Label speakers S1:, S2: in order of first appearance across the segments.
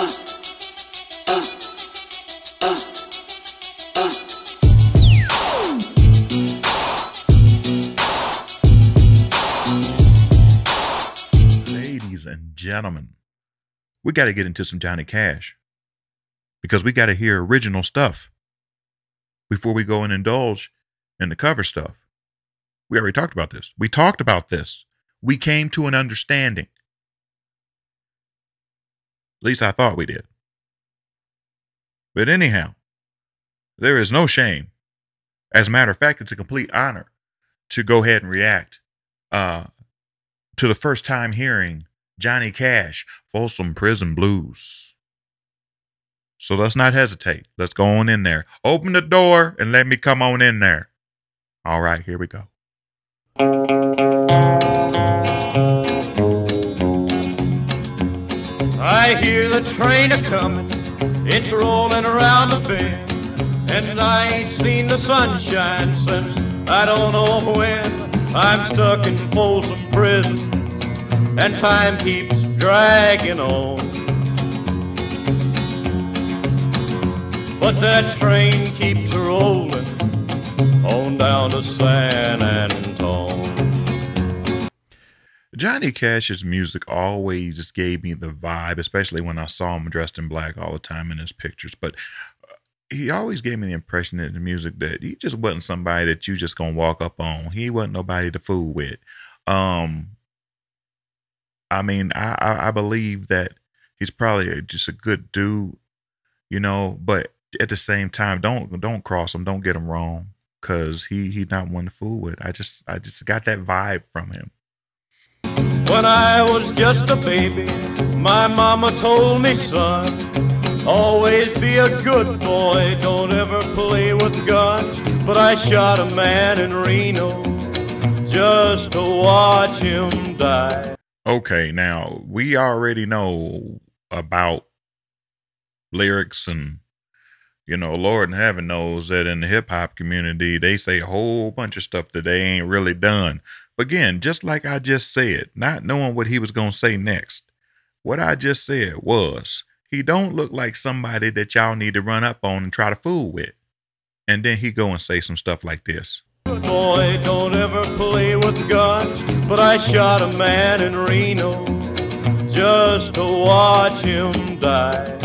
S1: Ladies and gentlemen, we got to get into some Johnny Cash because we got to hear original stuff before we go and indulge in the cover stuff. We already talked about this. We talked about this. We came to an understanding. At least I thought we did. But anyhow, there is no shame. As a matter of fact, it's a complete honor to go ahead and react to the first time hearing Johnny Cash, Folsom Prison Blues. So let's not hesitate. Let's go on in there. Open the door and let me come on in there. All right, here we go.
S2: I hear the train a-comin', it's rolling around the bend, and I ain't seen the sunshine since I don't know when. I'm stuck in Folsom Prison, and time keeps dragging on. But that train keeps rolling on down to San Antone.
S1: Johnny Cash's music always just gave me the vibe, especially when I saw him dressed in black all the time in his pictures. But he always gave me the impression that the music that he just wasn't somebody that you just gonna walk up on. He wasn't nobody to fool with. I mean, I believe that he's probably just a good dude, you know. But at the same time, don't cross him. Don't get him wrong, cause he's not one to fool with. I just got that vibe from him.
S2: When I was just a baby, my mama told me, son, always be a good boy, don't ever play with guns. But I shot a man in Reno just to watch him die.
S1: Okay, now we already know about lyrics, and you know, Lord in heaven knows that in the hip hop community, they say a whole bunch of stuff that they ain't really done. Again, just like I just said, not knowing what he was going to say next. What I just said was, he don't look like somebody that y'all need to run up on and try to fool with. And then he go and say some stuff like this.
S2: Boy, don't ever play with guns, but I shot a man in Reno just to watch him die.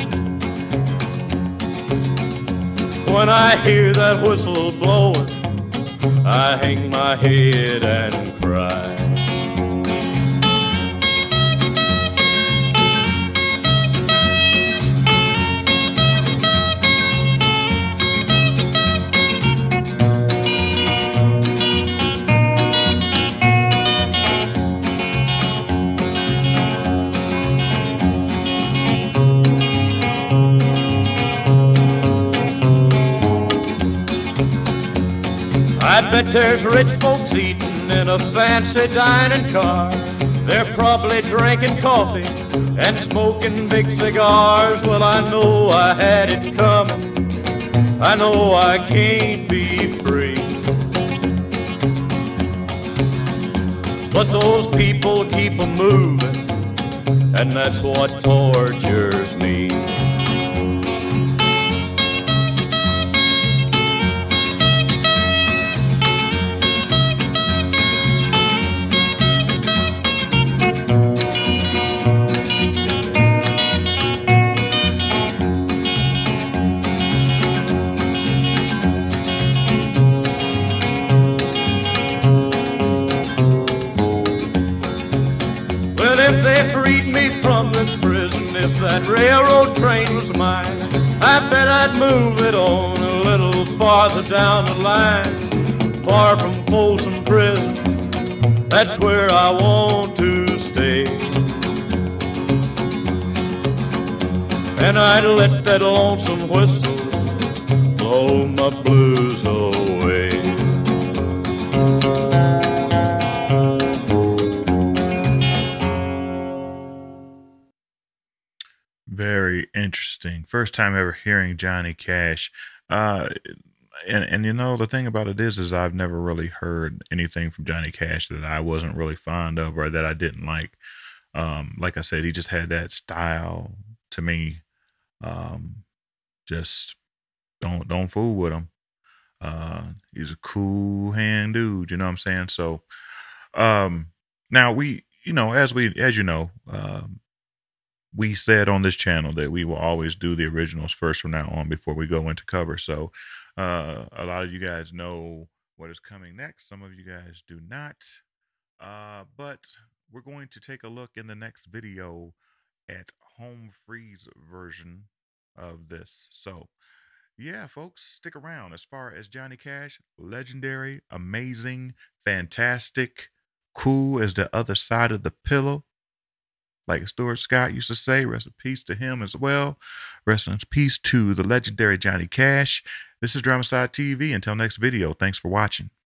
S2: When I hear that whistle blowing, I hang my head and cry. I bet there's rich folks eating in a fancy dining car. They're probably drinking coffee and smoking big cigars. Well, I know I had it coming. I know I can't be free. But those people keep a moving, and that's what tortures me. If they freed me from this prison, if that railroad train was mine, I bet I'd move it on a little farther down the line, far from Folsom Prison. That's where I want to stay. And I'd let that lonesome whistle blow my blues away.
S1: Very interesting. First time ever hearing Johnny Cash. And you know, the thing about it is I've never really heard anything from Johnny Cash that I wasn't really fond of or that I didn't like. Like I said, he just had that style, to me, just don't fool with him. He's a cool hand dude, you know what I'm saying? So now we, as you know, we said on this channel that we will always do the originals first from now on before we go into cover. So a lot of you guys know what is coming next. Some of you guys do not. But we're going to take a look in the next video at home freeze version of this. So yeah, folks, stick around. As far as Johnny Cash, legendary, amazing, fantastic, cool as the other side of the pillow. Like Stuart Scott used to say, rest in peace to him as well. Rest in peace to the legendary Johnny Cash. This is Dramacide TV. Until next video, thanks for watching.